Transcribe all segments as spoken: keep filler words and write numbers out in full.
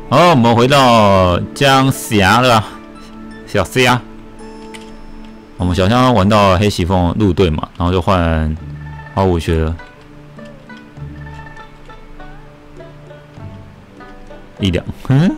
好，我们回到江峡了，小 C 啊。我们小香玩到黑喜凤入队嘛，然后就换花无缺了。一两，嗯。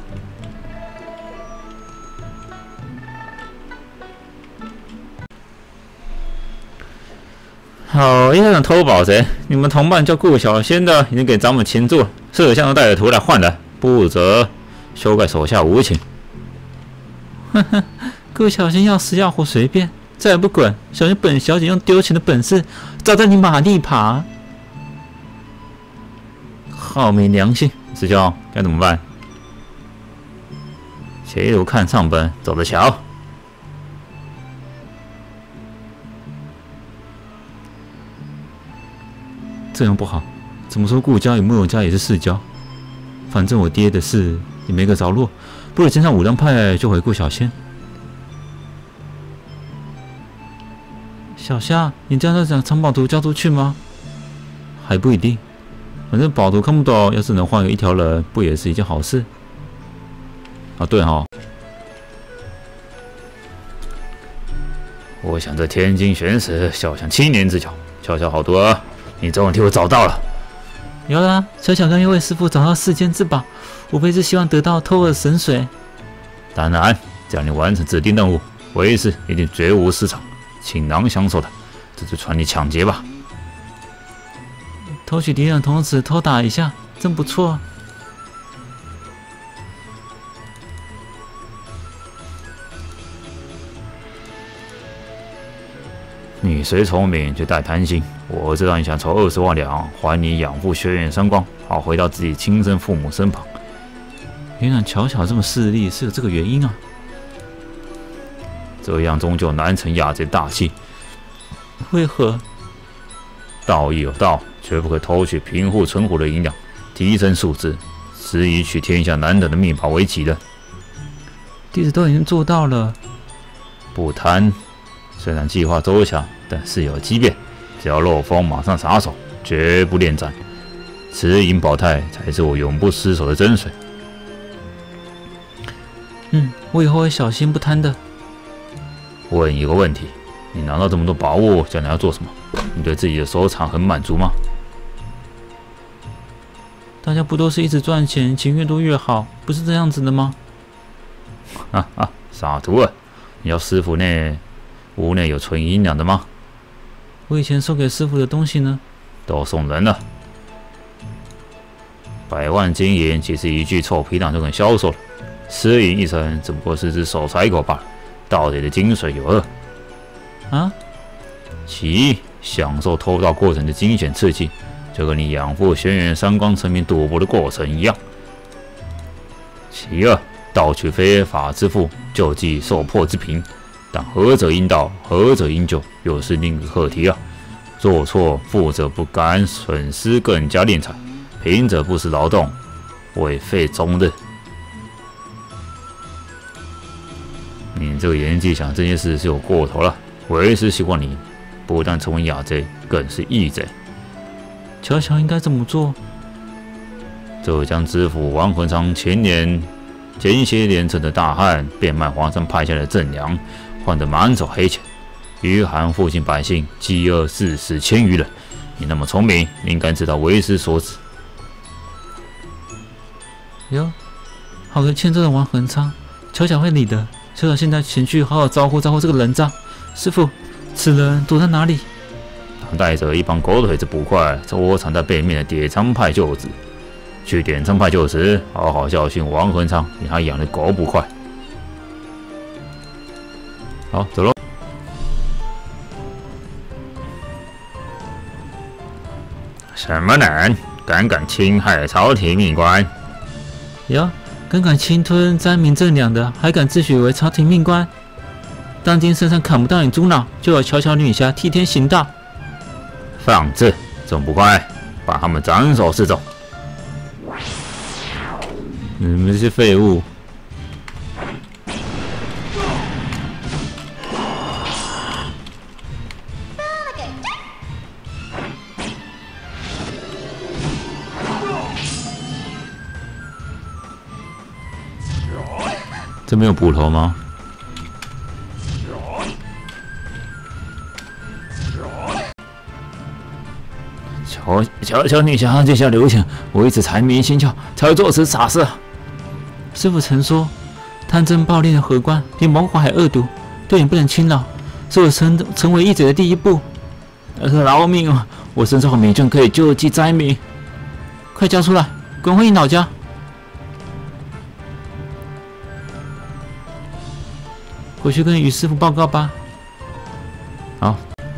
好，要想偷宝谁？你们同伴叫顾小仙的，已经给咱们擒住，摄像都带着图来换的，不责修改手下无情。哼哼，顾小仙要死要活随便，再也不管。小心本小姐用丢钱的本事招待你马力爬。好没良心，师兄该怎么办？且路看上本，走着瞧。这样不好，怎么说顾家与慕容家也是世交，反正我爹的事也没个着落，不如先上武当派就回顾小仙。小夏，你这样在讲藏宝图交出去吗？还不一定，反正宝图看不懂，要是能换一条人，不也是一件好事？啊，对哈、哦，我想这天津玄石小想七年之久，巧巧好多啊！你终于替我找到了。有啦，小小刚因为师傅找到四件至宝，无非是希望得到偷耳神水。当然，只要你完成指定任务，为师一定绝无失常，倾囊相授的。这就传你抢劫吧。偷取敌人同时偷打一下，真不错。你虽聪明，却带贪心。我知道你想筹二十万两，还你养父轩辕三光，好回到自己亲生父母身旁。原来巧巧这么势利，是有这个原因啊！这样终究难成雅贼大器。为何？道义有道，绝不可偷取贫户存活的银两，提升素质，是以取天下难得的秘宝为己的。弟子都已经做到了。不贪。虽然计划周详，但事有机变，只要漏风，马上撒手，绝不恋战。此银宝钛才是我永不失手的真髓。嗯，我以后会小心不贪的。问一个问题，你拿到这么多宝物，将来要做什么？你对自己的收藏很满足吗？大家不都是一直赚钱，钱越多越好，不是这样子的吗？哈哈，傻徒儿，你要师傅呢？屋内有存银两的吗？我以前送给师傅的东西呢？都送人了。百万金银岂是一具臭皮囊就能销售的？私银一成，只不过是只手财狗罢了。到底的精髓有二：啊，其一，享受偷盗过程的惊险刺激，就跟你养父轩辕三光沉迷赌博的过程一样；其二，盗取非法之富，救济受迫之贫。但何者应盗，何者应救，又是另一个课题啊！做错，富者不敢损失更加敛财，贫者不思劳动，为废终日。你这个年纪想这件事是有过头了。为师希望你不但成为雅贼，更是义贼。巧巧应该怎么做？浙江知府王恒昌前年间歇连城的大旱，变卖皇上派下的赈粮，换得满手黑钱，余杭附近百姓饥饿致死千余人。你那么聪明，应该知道为师所指。哟，好个欠揍的王恒昌，巧巧会理的。巧巧现在前去好好招呼招呼这个人渣。师傅，此人躲在哪里？他带着一帮狗腿子捕快，窝藏在背面的点苍派旧子。去点苍派旧时，好好教训王恒昌，你还养的狗捕快。好，走喽。什么人敢敢侵害朝廷命官？哟，敢敢侵吞灾民赈粮的，还敢自诩为朝廷命官？当今圣上看不到你猪脑，就有巧巧女侠替天行道。放肆！仲不快把他们斩首示众！你们这些废物！ 这没有捕头吗？求求求你降这下留情，我一直财迷心窍，才会做此傻事。 师父曾说，贪争暴力的荷官比猛火还恶毒，对你不能轻饶，是我成成为义者的第一步。饶命啊！我身上的美眷可以救济灾民，快交出来，滚回你老家！回去跟于师傅报告吧。 好。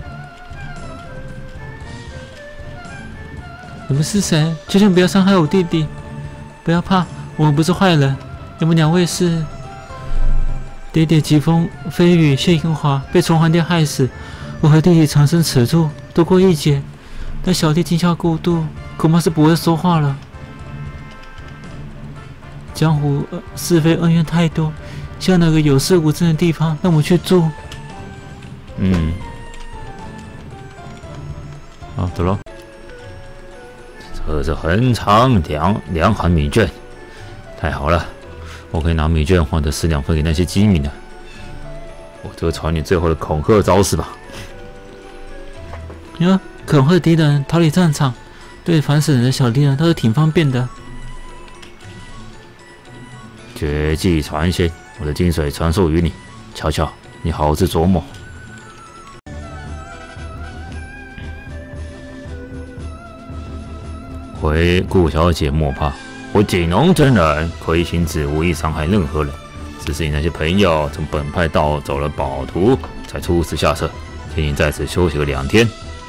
你们是谁？求求不要伤害我弟弟！不要怕，我们不是坏人。你们两位是？爹爹疾风飞羽谢英华被崇皇殿害死，我和弟弟藏身此处，躲过一劫。但小弟惊吓过度，恐怕是不会说话了。江湖、呃、是非恩怨太多，希望那个有事无争的地方让我去住。 嗯。好，走喽。这是很长两两函米券，太好了，我可以拿米券换得四两分给那些饥民的。我就传你最后的恐吓招式吧。 哟，恐吓敌人逃离战场，对烦死人的小敌人倒是挺方便的。 绝技传仙，我的精髓传授于你，瞧瞧，你好自琢磨。回顾小姐莫怕，我锦龙真人亏心志无意伤害任何人，只是你那些朋友从本派盗走了宝图，才出此下策，请你在此休息个两天。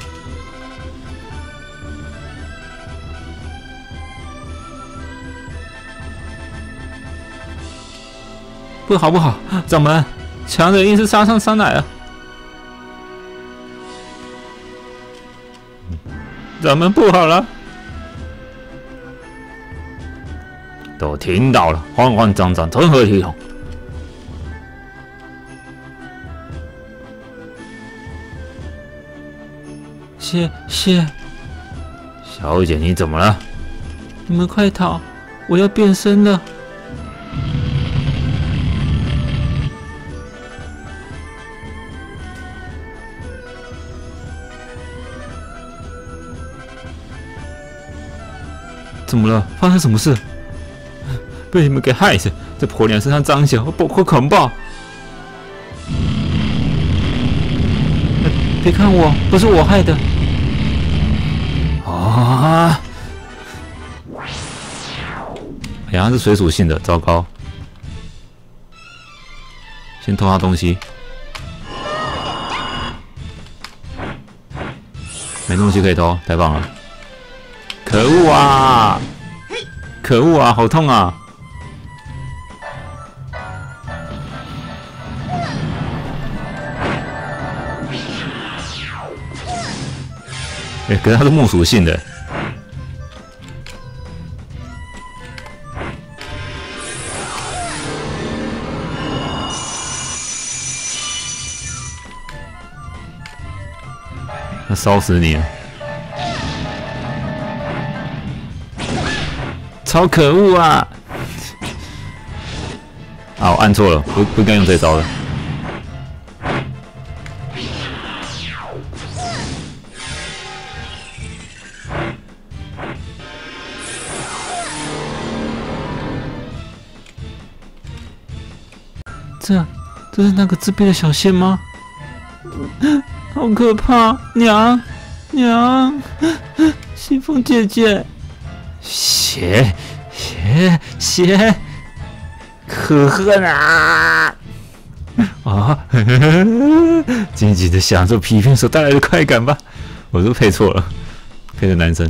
不好不好，掌门，强人硬是杀上山来了。掌门不好了！ 都听到了，慌慌张张，成何体统？ 谢谢， 小姐，你怎么了？ 你们快逃！我要变身了！怎么了？发生什么事？被你们给害死！这婆娘身上彰显，我不会恐暴。别看我，不是我害的。 啊！好像是水属性的，糟糕！先偷他东西，没东西可以偷，太棒了！可恶啊！可恶啊！好痛啊！哎，可是它是木属性的。那烧死你了！超可恶啊！啊，我按错了，不不应该用这招的。 这，这是那个自闭的小仙吗？好可怕！娘，娘，西风姐姐， 血，血，血，可恨啊！啊，静静的享受皮鞭所带来的快感吧。我是不是配错了，配的男生。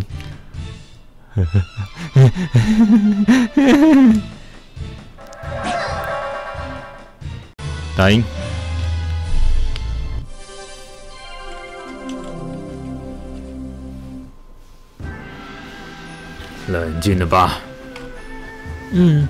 打赢。冷静了吧？ 嗯。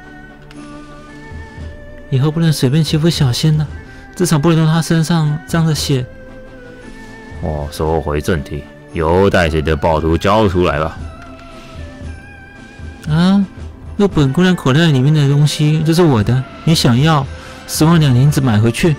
以后不能随便欺负小仙了，至少不能让他身上沾着血。 哦，说回正题，有带谁的宝图交出来吧。 啊， 若本姑娘口袋里面的东西就是我的，你想要十万两银子买回去？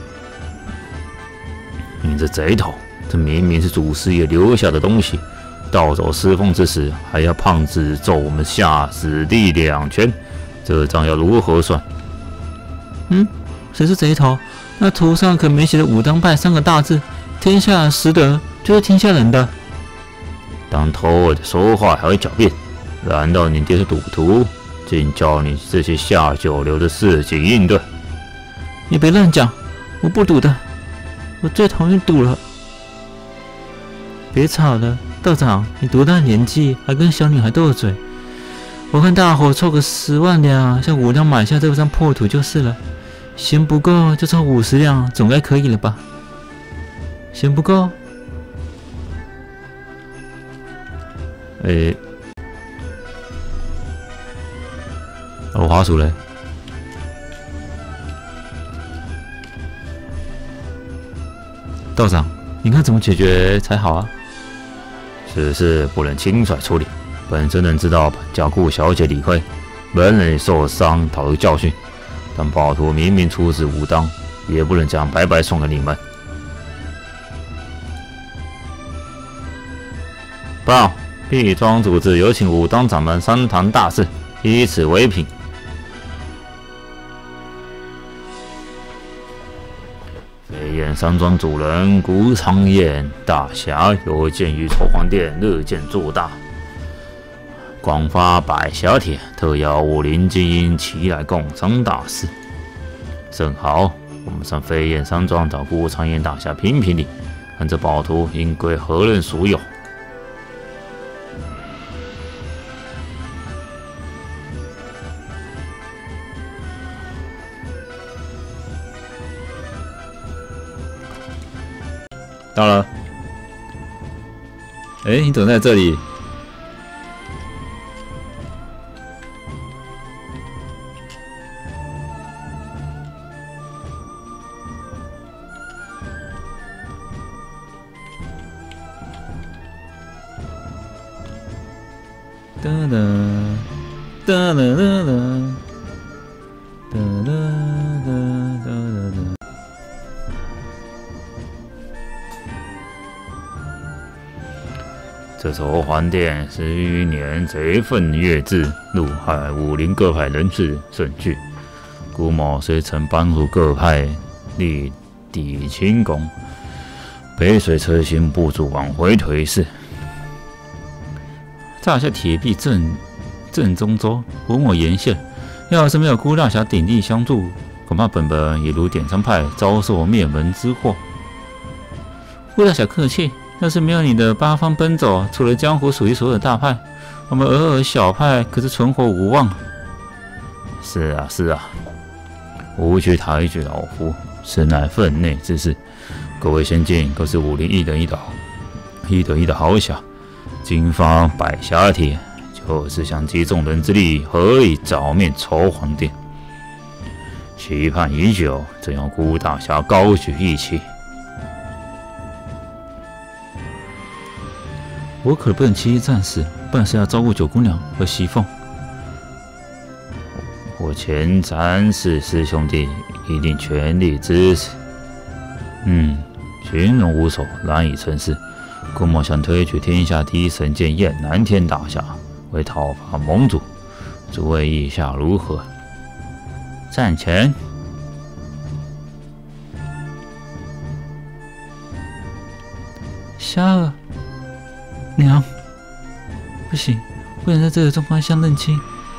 你这贼头，这明明是祖师爷留下的东西，盗走石凤之时，还要胖子揍我们下死地两拳，这账要如何算？ 嗯，谁是贼头？那图上可没写的武当派三个大字，天下识得就是天下人的。 当头儿的说话还会狡辩，难道你爹是赌徒，竟教你这些下九流的事情应对？ 你别乱讲，我不赌的，我最讨厌赌了。别吵了，道长，你多大年纪还跟小女孩斗嘴？我看大伙凑个十万两，向武当买下这张破土就是了。嫌不够就凑五十两，总该可以了吧？嫌不够？ 诶，我滑鼠嘞？ 道长，你看怎么解决才好啊？ 此事不能轻率处理，本真能知道本家顾小姐理亏，本人受伤讨个教训。但暴徒明明出自武当，也不能这样白白送给你们。报，毕庄主子有请武当掌门商谈大事，以此为凭。飞燕山庄主人顾长燕大侠有鉴于筹皇殿日渐做大，广发百侠帖，特邀武林精英齐来共商大事。正好，我们上飞燕山庄找顾长燕大侠评评理，看这暴徒应归何人所有。到了。哎，你怎么在这里？哒哒哒哒哒哒哒哒哒哒。这筹皇殿十余年贼愤越至，怒害武林各派人士甚巨。顾某虽曾帮助各派立地清功，杯水车薪，不足挽回颓势。炸下铁壁正正中州，顾某言谢。要是没有顾大侠鼎力相助，恐怕本本也如点苍派遭受灭门之祸。顾大侠客气。要是没有你的八方奔走，除了江湖属于所有的大派，我们尔尔小派可是存活无望。是啊，是啊，无需抬举老夫，实乃分内之事。各位先进都是武林一人一岛，一得一的豪侠，今方百侠帖，就是想集众人之力，合力剿灭筹皇殿。期盼已久，正要顾大侠高举义旗。 我可不能轻易战死，办事要照顾九姑娘和熙凤。 我前三世师兄弟一定全力支持。嗯，群龙无首，难以成事。顾某想推举天下第一神剑燕南天大侠为讨伐盟主，诸位意下如何？赞成。 虾儿。娘，不行，不能在这个状况下认亲。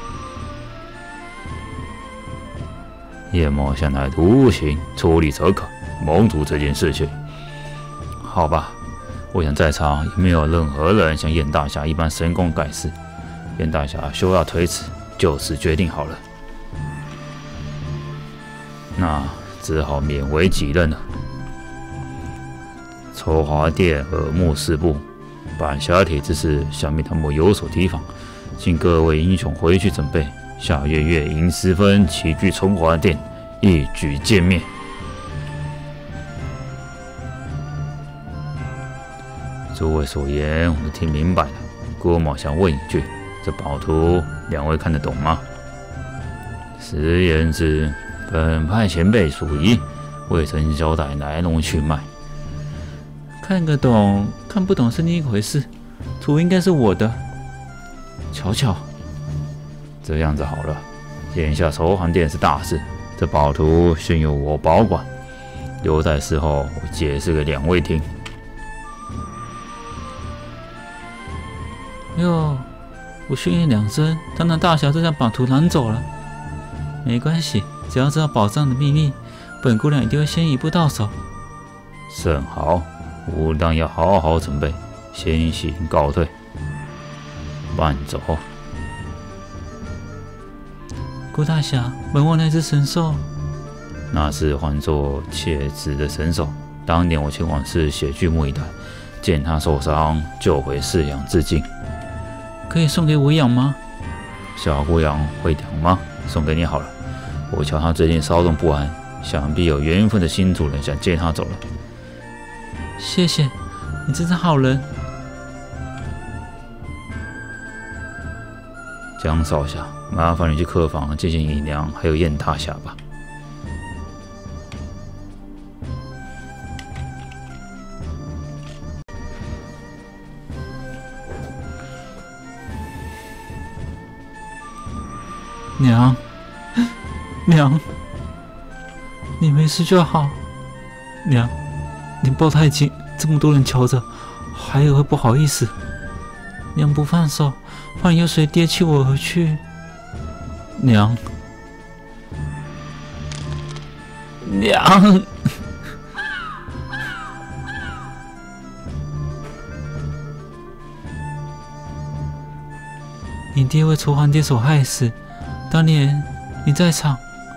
叶某向来独行，出力则可。盟主这件事情，好吧，我想在场也没有任何人像燕大侠一般神功盖世。燕大侠休要推辞，就此决定好了。那只好勉为己任了。筹华殿耳目四部。百侠帖之事，想必他们有所提防，请各位英雄回去准备，下月月寅时分齐聚崇华殿，一举歼灭。诸位所言，我都听明白了。郭某想问一句： 这宝图两位看得懂吗？实言之，本派前辈属仪，未曾交代来龙去脉。 看个懂，看不懂是另一回事。图应该是我的。瞧瞧， 这样子好了，眼下筹行殿是大事，这宝图先由我保管，留待事后我解释给两位听。 哟，我训练两声，他那大侠就将宝图拿走了。没关系，只要知道宝藏的秘密，本姑娘一定会先一步到手。 甚好，武当要好好准备，先行告退。慢走。 顾大侠，本王那只神兽， 那是唤作切子的神兽。当年我前往嗜血巨木一带，见他受伤，就回饲养致敬。 可以送给我养吗？ 小姑娘会养吗？送给你好了。我瞧他最近骚动不安，想必有缘分的新主人想接他走了。 谢谢，你真是好人。 江少侠，麻烦你去客房接见姨娘还有燕大侠吧。 娘，娘，你没事就好。娘，你抱太紧，这么多人瞧着，还有会不好意思。娘不放手，怕你有谁跌弃我而去。娘，娘，你爹为筹皇爹所害死，当年你在场，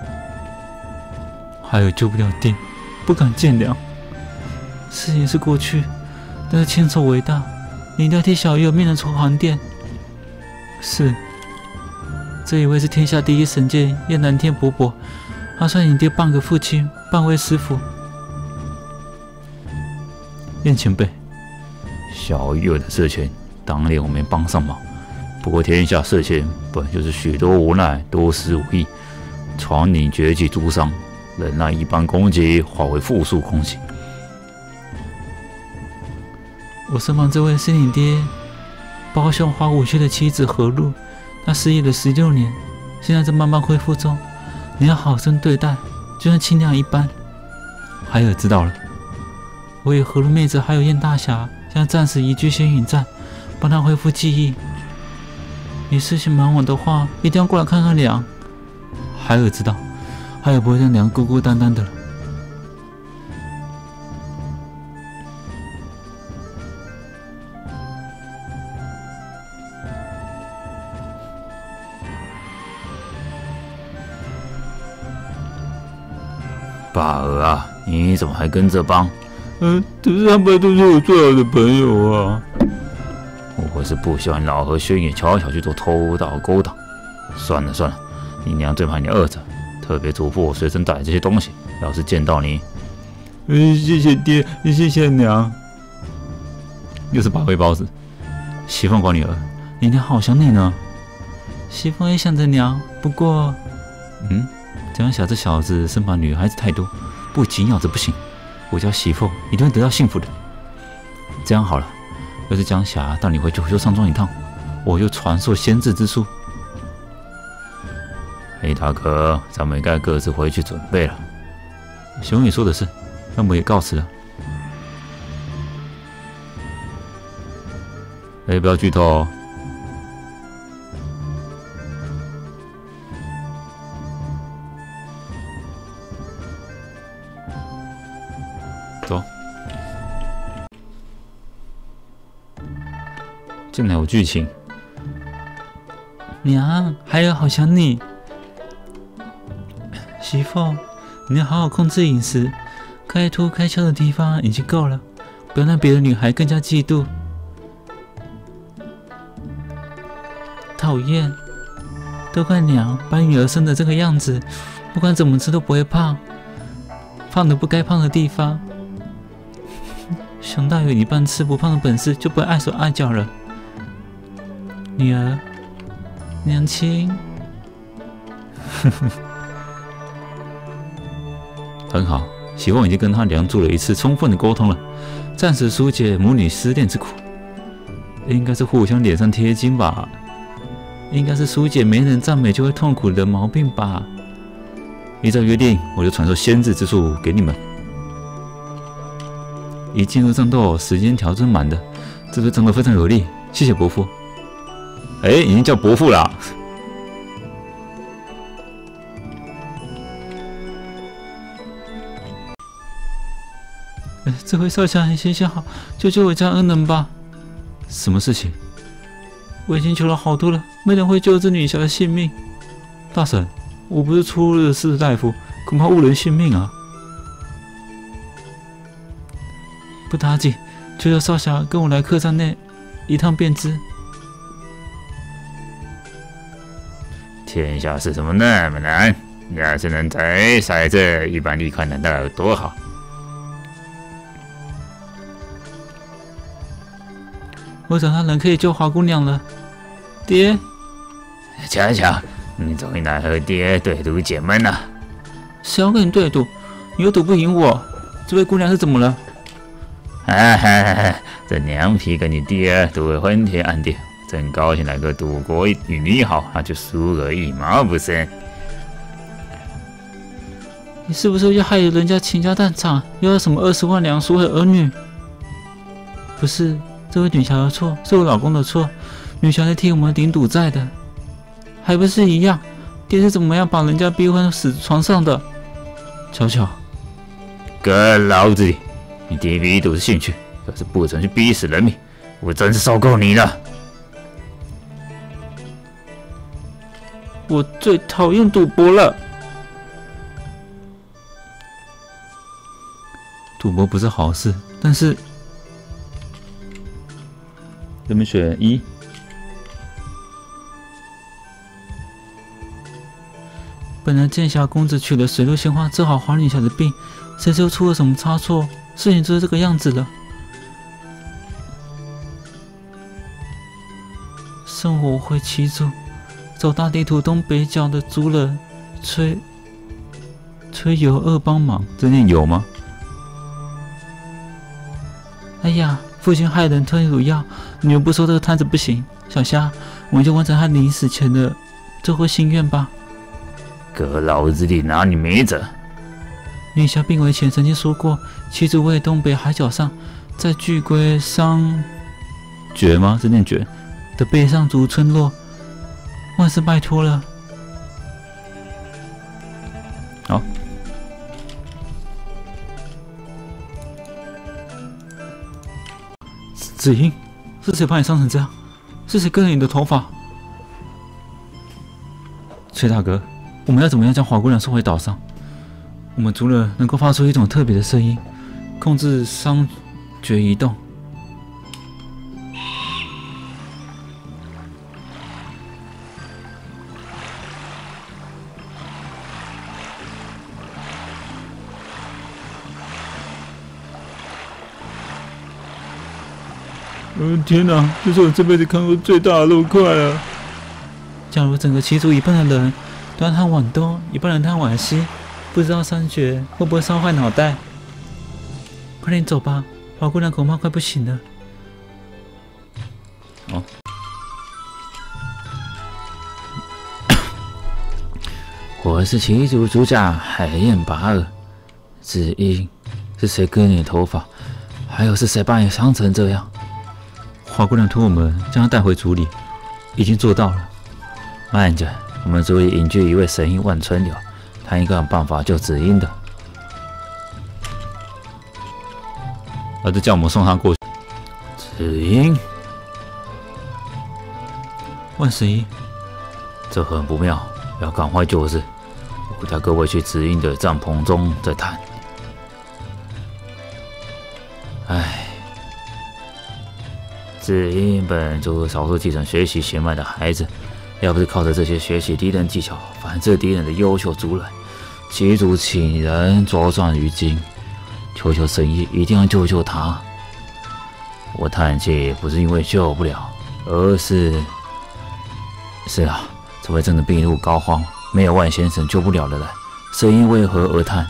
还有救不了爹，不敢见娘。事情是过去，但是千仇为大，你一定要替小鱼儿灭了筹皇殿。是，这一位是天下第一神剑燕南天伯伯，他算你爹半个父亲，半位师傅。燕前辈， 小鱼儿的事情，当年我没帮上忙。不过天下事情本就是许多无奈，多施无益。传你绝技诛伤，忍耐一般攻击，化为复数攻击。 我身旁这位是你爹胞兄花无缺的妻子何露，她失忆了十六年，现在正慢慢恢复中。你要好生对待，就像亲娘一般。海尔知道了，我与何露妹子还有燕大侠将暂时移居仙云站，帮她恢复记忆。你事情忙完的话，一定要过来看看娘。海尔知道，海尔不会让娘孤孤单单的了。 爸儿啊，你怎么还跟着帮？ 嗯，可是他们都是我最好的朋友啊。 我是不喜欢老和轩也悄悄去做偷盗勾当。算了算了，你娘最怕你饿着，特别嘱咐我随身带这些东西，要是见到你…… 嗯，谢谢爹，谢谢娘。 又是八味包子。 媳妇管女儿，你娘好想你呢。媳妇也想着娘，不过……嗯。江霞这小子身旁女孩子太多，不紧咬着不行。我家媳妇一定会得到幸福的。这样好了，要是江霞带你回九州上庄一趟，我就传授仙智之术。 黑大哥，咱们应该各自回去准备了。 熊宇说的是，那我也告辞了。 哎，不要剧透哦。走，进来有剧情。 娘，还有好想你。媳妇，你要好好控制饮食，该凸该翘的地方已经够了，不要让别的女孩更加嫉妒。讨厌，都怪娘把女儿生的这个样子，不管怎么吃都不会胖，胖的不该胖的地方。熊大有你半吃不胖的本事，就不会碍手碍脚了。女儿， 娘亲。 很好，希望已经跟他娘做了一次充分的沟通了，暂时疏解母女思念之苦。应该是互相脸上贴金吧，应该是疏解没人赞美就会痛苦的毛病吧。依照约定，我就传授先知之术给你们。一进入战斗，时间条是满的，这对战斗非常有利。谢谢伯父。哎，已经叫伯父了。 哎，这回少侠，你行行好，救救我家恩人吧。 什么事情？ 我已经求了好多了，没人会救这女侠的性命。大婶，我不是出了事的大夫，恐怕误人性命啊！不打紧，求求少侠跟我来客栈内一趟便知。 天下是什么那么难？要是能再赛这一般离开难道有多好？ 我找到人可以救华姑娘了，爹。 巧巧，你终于来和爹对赌解闷了。 谁要跟你对赌？你又赌不赢我。这位姑娘是怎么了？ 哈哈哈！这娘皮跟你爹赌得昏天暗地，真高兴来个赌国与你好，那就输个一毛不剩。 你是不是要害人家倾家荡产，又要什么二十万两赎回儿女？不是。这位女侠的错，是我老公的错。女侠在替我们顶赌债的，还不是一样？爹是怎么样把人家逼昏死床上的？巧巧， 个老子的！你爹逼赌是兴趣，要是不曾去逼死人命，我真是受够你了！ 我最讨厌赌博了。 赌博不是好事，但是。人们选一。 本来剑侠公子取了水陆仙花治好华女侠的病，谁知又出了什么差错？事情就是这个样子了。生活会骑主，走大地图东北角的族人，崔崔有二帮忙。 这念有吗？ 哎呀！父亲害人吞乳药，你又不说这个摊子不行，小虾，我们就完成他临死前的最后心愿吧。 哥老子的拿你没辙！ 女侠病危前曾经说过，其主位东北海角上，在巨龟商绝吗？是念绝的北上族村落，万事拜托了。 好。 子英，是谁把你伤成这样？是谁割了你的头发？崔大哥，我们要怎么样将华姑娘送回岛上？我们族人能够发出一种特别的声音，控制伤觉移动。嗯，天哪！这是我这辈子看过最大的肉块了。假如整个旗族一半的人都要贪晚东，一半人贪晚西，不知道三绝会不会烧坏脑袋？快点走吧，华姑娘恐怕快不行了。 哦。我是旗族族长海燕拔尔。子英，是谁割你的头发？还有是谁把你伤成这样？ 华姑娘托我们将她带回族里，已经做到了。 慢着，我们族里隐居一位神医万春柳，他应该有办法救子英的。儿子叫我们送他过去。子英， 万神医， 这很不妙，要赶快救治。我带各位去子英的帐篷中再谈。唉。子英本就是少数继承学习血脉的孩子，要不是靠着这些学习敌人技巧、反制敌人的优秀族人，旗主请人茁壮于今。求求神医一定要救救他！我叹气不是因为救不了，而是……是啊， 这回真的病入膏肓，没有万先生救不了了了。声音为何而叹？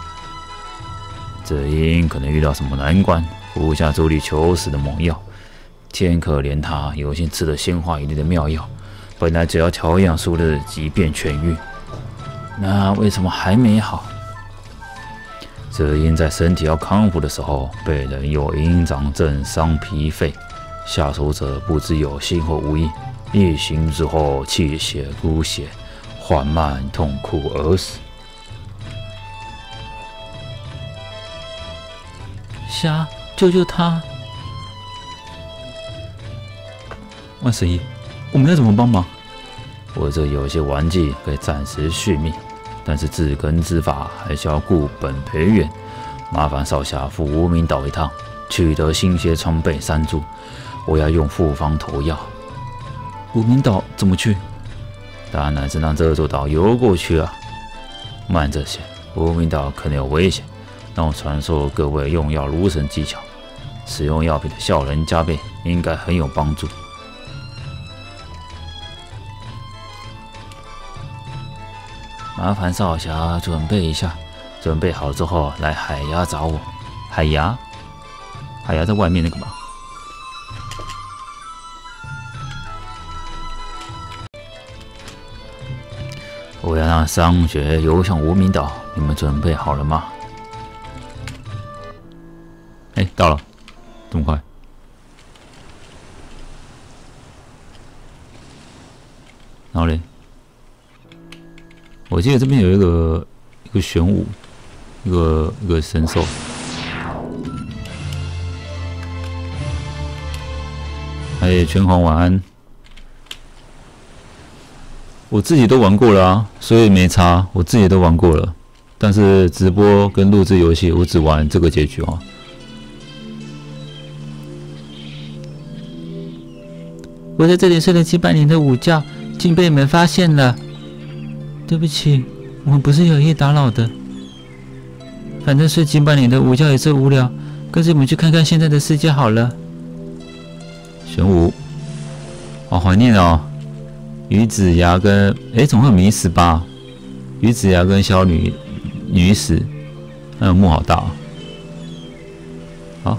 这鹰可能遇到什么难关，服下助力求死的猛药。天可怜他有幸吃了鲜花一类的妙药，本来只要调养数日即便痊愈，那为什么还没好？这鹰在身体要康复的时候，被人用鹰掌震伤脾肺，下手者不知有心或无意，一行之后气血枯竭，缓慢痛苦而死。 侠，救救他！ 万十一，我们要怎么帮忙？我这有些顽疾可以暂时续命，但是治根之法还是要固本培元。麻烦少侠赴无名岛一趟，取得新些装备三株，我要用复方投药。无名岛怎么去？当然是让这座岛游过去啊。慢着些，无名岛可能有危险，让我传授各位用药如神技巧，使用药品的效能加倍，应该很有帮助。麻烦少侠准备一下，准备好之后来海牙找我。海牙？海牙在外面那个吧？我要让商学游向无名岛，你们准备好了吗？哎，到了，这么快？然后嘞？我记得这边有一个一个玄武，一个一个神兽。哎，拳皇晚安。我自己都玩过了啊，所以没差，我自己都玩过了。但是直播跟录制游戏，我只玩这个结局啊。 我在这里睡了几百年的午觉，竟被你们发现了。对不起，我们不是有意打扰的。反正睡几百年的午觉也是无聊，跟着你们去看看现在的世界好了。 玄武，好怀念哦。于子牙跟哎，总会有迷死吧？于子牙跟小女女死，还有墓好大、啊。好，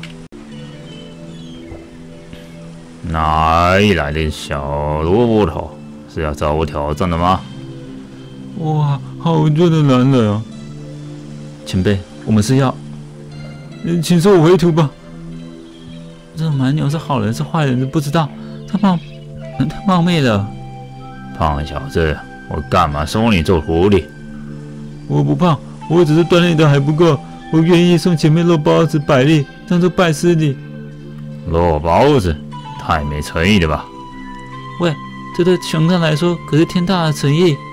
哪里来的小萝卜头？是要找我挑战的吗？ 哇，好热的男人啊！ 前辈，我们是要…… 请收我回途吧。这蛮牛是好人是坏人都不知道，他冒他冒昧了。 胖小子，我干嘛收你做徒弟？ 我不胖，我只是锻炼的还不够，我愿意送前辈肉包子百粒，当做拜师礼。 肉包子，太没诚意了吧？ 喂，这对熊上来说可是天大的诚意。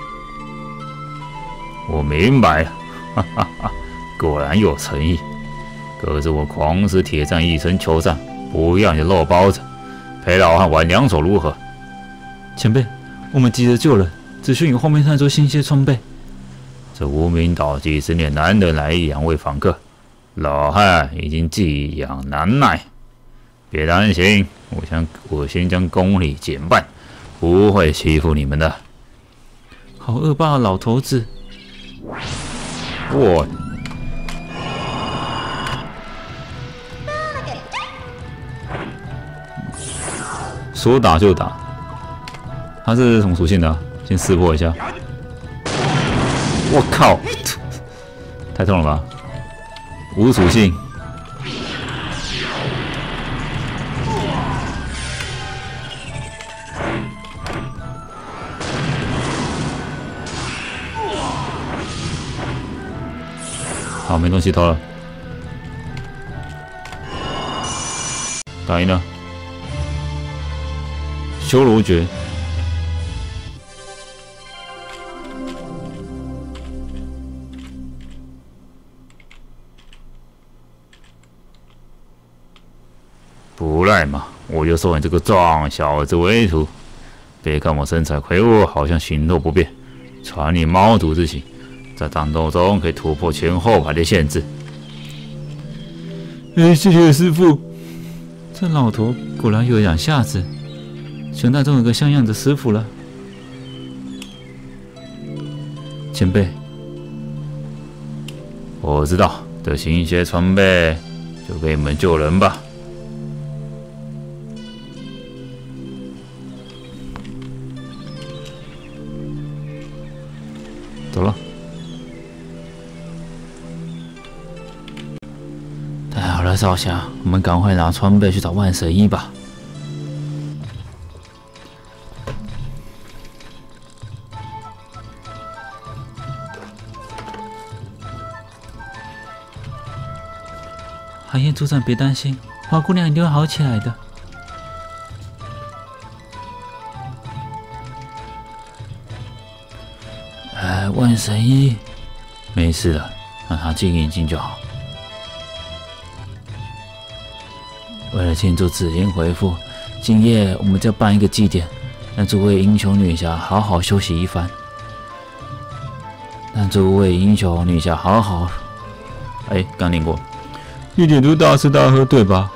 我明白了，哈哈哈，果然有诚意。可是我狂狮铁战一生求战，不要你的肉包子，陪老汉玩两手如何？ 前辈，我们急着救人，只需你后面探出新些装备。 这无名岛几十年难得来一两位访客，老汉已经寄养难耐。别担心，我想我先将宫里减半，不会欺负你们的。 好恶霸的老头子！ 我说打就打，他是什么属性的、啊？先识破一下。我靠，太痛了吧！无属性。好，没东西偷了，打赢了。修罗诀，不赖嘛，我就收你这个壮小子为徒。别看我身材魁梧，好像行动不便，传你猫族之情。在战斗中可以突破前后排的限制。 哎，谢谢师傅。这老头果然有两下子，熊大终有个像样的师傅了。 前辈， 我知道，这新鞋装备就给你们救人吧。 走了。太好了，少侠，我们赶快拿装备去找万神医吧。寒夜组长，别担心，花姑娘一定会好起来的。哎，万神医， 没事的，让他静一静就好。 为了庆祝紫英回复，今夜我们就办一个祭典，让诸位英雄女侠好好休息一番。让诸位英雄女侠好好…… 哎，刚念过。 一点都大吃大喝，对吧？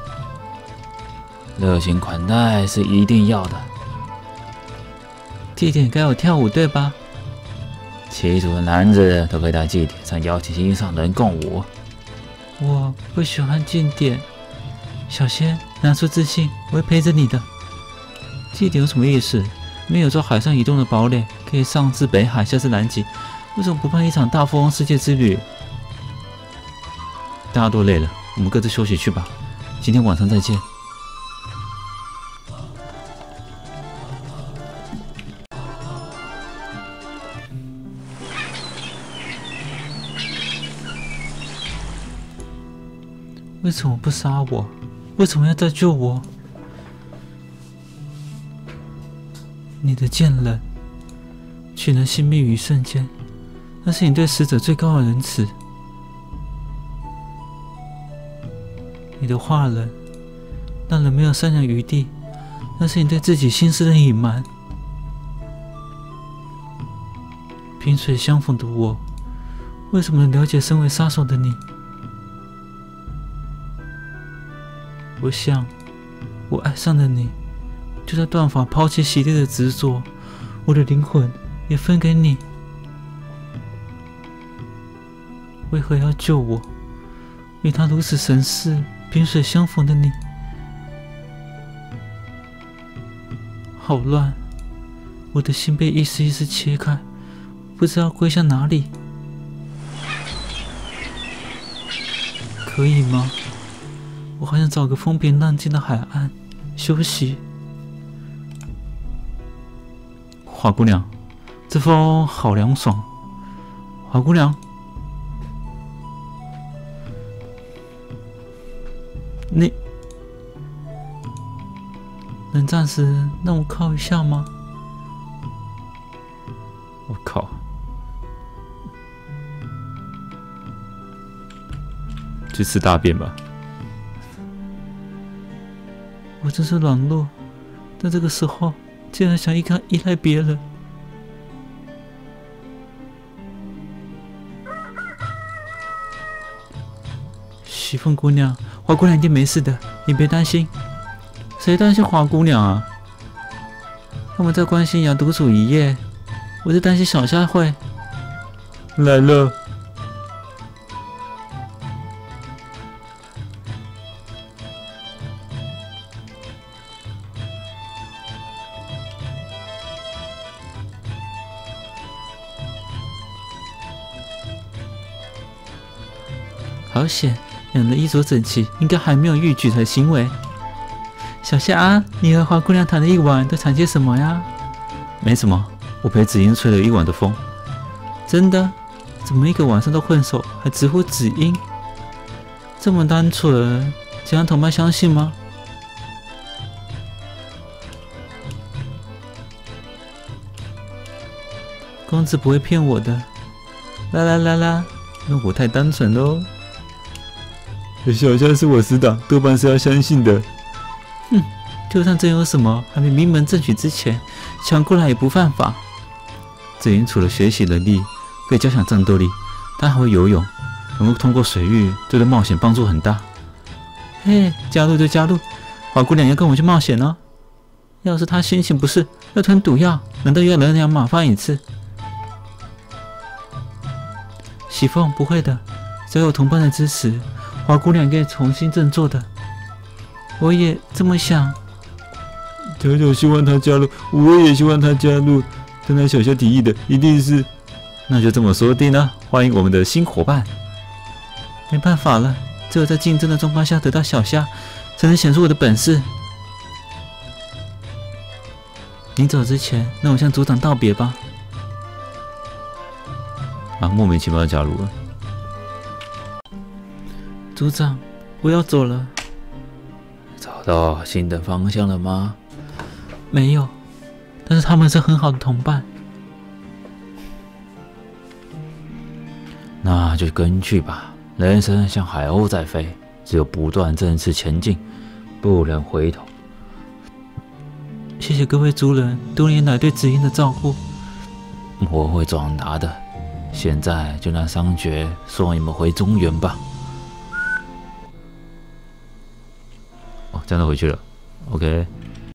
热情款待是一定要的。祭典该有跳舞，对吧？七组的男子都可以在祭典上邀请心上人共舞。我不喜欢祭典，小仙，拿出自信，我会陪着你的。祭典有什么意思？没有做海上移动的堡垒，可以上至北海，下至南极，为什么不办一场大富翁世界之旅？大家都累了，我们各自休息去吧。今天晚上再见。为什么不杀我？为什么要再救我？你的剑刃取人性命于一瞬间，那是你对死者最高的仁慈。你的化人让人没有善良余地，那是你对自己心思的隐瞒。萍水相逢的我，为什么能了解身为杀手的你？我想，我爱上了你，就在断法抛弃洗涤的执着，我的灵魂也分给你。为何要救我？与他如此神似、萍水相逢的你，好乱！我的心被一丝一丝切开，不知道归向哪里。可以吗？我好想找个风平浪静的海岸休息。花姑娘，这风好凉爽。花姑娘，你能暂时让我靠一下吗？ 我靠！去吃大便吧。 我真是软弱，在这个时候竟然想依靠依赖别人。徐凤姑娘，花姑娘一定没事的，你别担心。谁担心花姑娘啊？我们在关心崖独处一夜，我是担心小夏会来了。好险，两人衣着整齐，应该还没有逾矩的行为。小夏啊，你和花姑娘谈了一晚，都谈些什么呀？ 没什么，我陪紫英吹了一晚的风。 真的？怎么一个晚上都混熟，还直呼紫英？这么单纯，想让同伴相信吗？公子不会骗我的。啦啦啦啦，那我太单纯喽。小夏是我死党，多半是要相信的。哼，就算真有什么，还没名门正娶之前，抢过来也不犯法。紫英除了学习能力，可以加强战斗力，她还会游泳，能够通过水域，对冒险帮助很大。嘿，加入就加入，花姑娘要跟我去冒险哦。要是她心情不适，要吞毒药，难道又要人仰马翻一次？ 喜凤，不会的，只要有同伴的支持，花姑娘可以重新振作的。我也这么想。 小小希望他加入，我也希望他加入。跟他小小提议的一定是， 那就这么说定了。欢迎我们的新伙伴。 没办法了，只有在竞争的状况下得到小虾，才能显出我的本事。临走之前，让我向组长道别吧。 啊，莫名其妙加入了。 组长，我要走了。 找到新的方向了吗？ 没有，但是他们是很好的同伴。 那就跟去吧。人生像海鸥在飞，只有不断正式前进，不能回头。 谢谢各位族人多年来对紫英的照顾。 我会转达的。现在就让商爵送你们回中原吧。哦，这样就回去了。OK。